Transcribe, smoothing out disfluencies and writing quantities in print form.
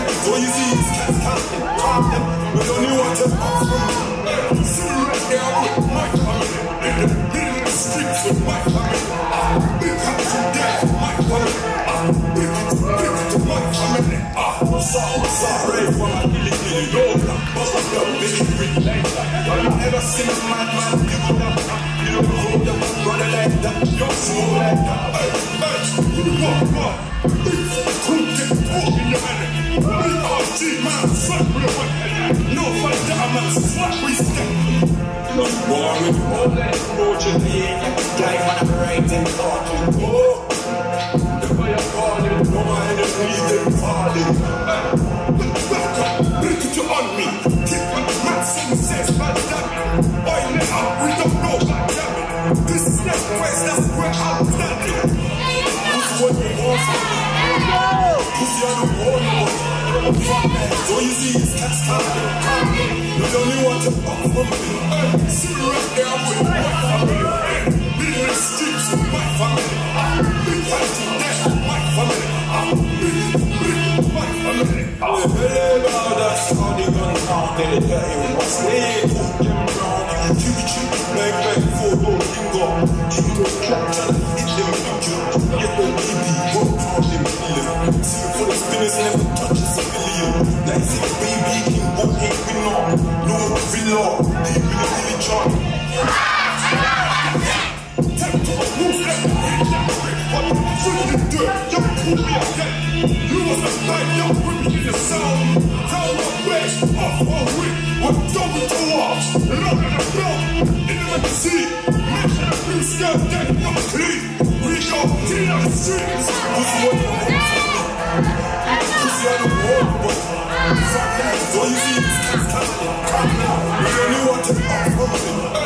So you see these cats counting, counting, but only want to fuck from me. See me right there with my family, in the middle of the streets with my family. Big hat to death, my family. Big to my family. Sorry for my illegally dog. Bust up your billy green like that. Have you ever seen a madman give it up? You don't hold up, brother like that. You're slow like that. What? Couldn't get caught in your head. BRG man, slap with a one head. No fight that man, slap we step. No boring, all that approaching the guy when I'm right in talking. Oh, the fire calling, no man in the breathing falling. Back up, break it on me. Keep my man says, bad damn it. Oi, let up, we don't know, bad damn it. This is next quest, that's where I'm standing. Who's what you want from me? Who's the other one? So you see these cats counting. You only want to fuck from me. See me right there with my family. Middle of the streets with my family. Big fight to death with my family. Big my family. Hey, that's how they gonna count. They tell you what's late. Get me round, you cheap. Back, photo, bingo. Bingo, capture, hit them, bingo. Get the baby, what for them feeling. See you for the spinners, never touch a civilian. Like say baby, king, okay, we know. No, we know. Deep in the diligent. Time to move that way, that way. What the fuck you do? You pull me again. You was a night, you put me in the sound. Tell my way, off or way. What don't we do off? Look at the blood, in the sea. Make sure the blue skirt, get not clean. We go clean on the streets. Who's what you want from me? Who's the other one? But so you see these cats counting. We only want to fuck from me.